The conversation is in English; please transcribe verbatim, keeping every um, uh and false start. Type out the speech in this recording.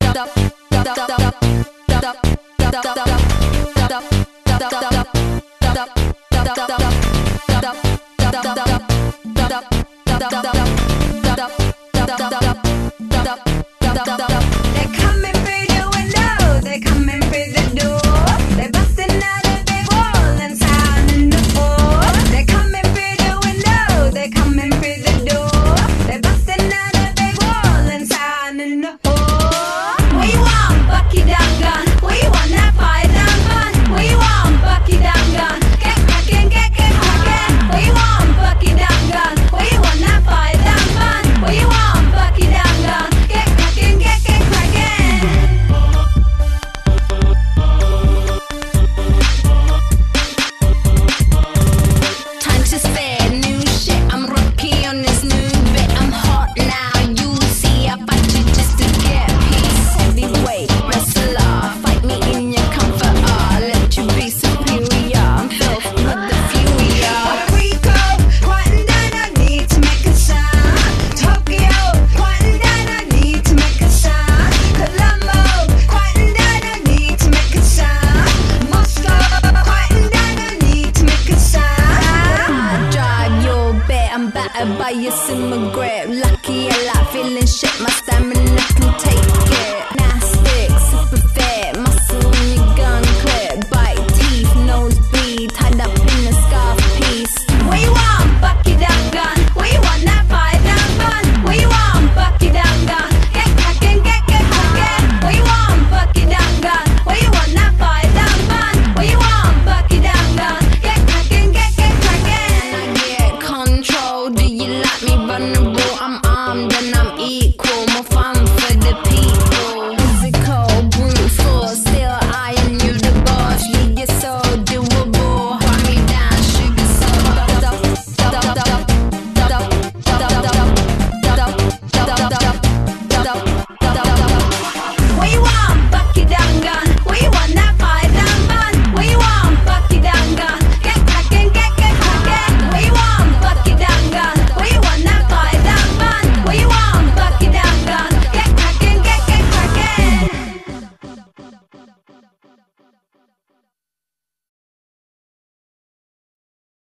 coming through the window, they're coming through the door. They're busting out a big wall and sounding the floor. They're coming through the window, they're coming through the door. They're busting out a big wall and sounding the floor. What you want, Bucky Dum Gun? What you want, that fire down gun? What you want, Bucky Dum